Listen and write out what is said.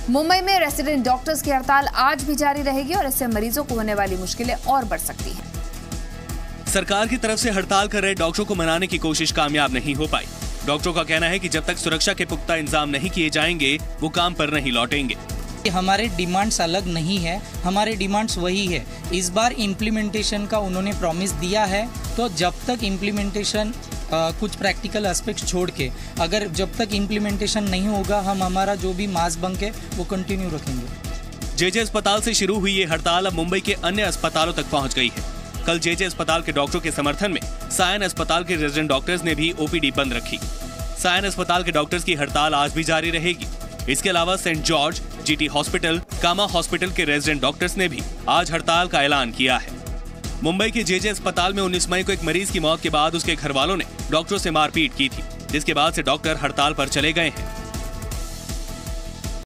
मुंबई में resident doctors की हड़ताल आज भी जारी रहेगी और इससे मरीजों को होने वाली मुश्किलें और बढ़ सकती हैं। सरकार की तरफ से हड़ताल कर रहे डॉक्टरों को मनाने की कोशिश कामयाब नहीं हो पाई। डॉक्टरों का कहना है कि जब तक सुरक्षा के पुख्ता इंतजाम नहीं किए जाएंगे वो काम पर नहीं लौटेंगे। हमारे डिमांड्स अलग नहीं है, हमारे डिमांड्स वही है। इस बार इम्प्लीमेंटेशन का उन्होंने प्रॉमिस दिया है, तो जब तक इम्प्लीमेंटेशन कुछ प्रैक्टिकल एस्पेक्ट छोड़ के अगर जब तक इम्प्लीमेंटेशन नहीं होगा हम हमारा जो भी मास बंक है वो कंटिन्यू रखेंगे। जेजे अस्पताल से शुरू हुई ये हड़ताल अब मुंबई के अन्य अस्पतालों तक पहुंच गई है। कल जेजे अस्पताल के डॉक्टरों के समर्थन में सायन अस्पताल के रेजिडेंट डॉक्टर्स ने भी ओपीडी बंद रखी। सायन अस्पताल के डॉक्टर्स की हड़ताल आज भी जारी रहेगी। इसके अलावा saint George, GT hospital, Cama hospital के रेजिडेंट डॉक्टर्स ने भी आज हड़ताल का ऐलान किया है। मुंबई के जेजे अस्पताल में 19 मई को एक मरीज की मौत के बाद उसके घर वालों ने डॉक्टरों से मारपीट की थी, जिसके बाद से डॉक्टर हड़ताल पर चले गए हैं।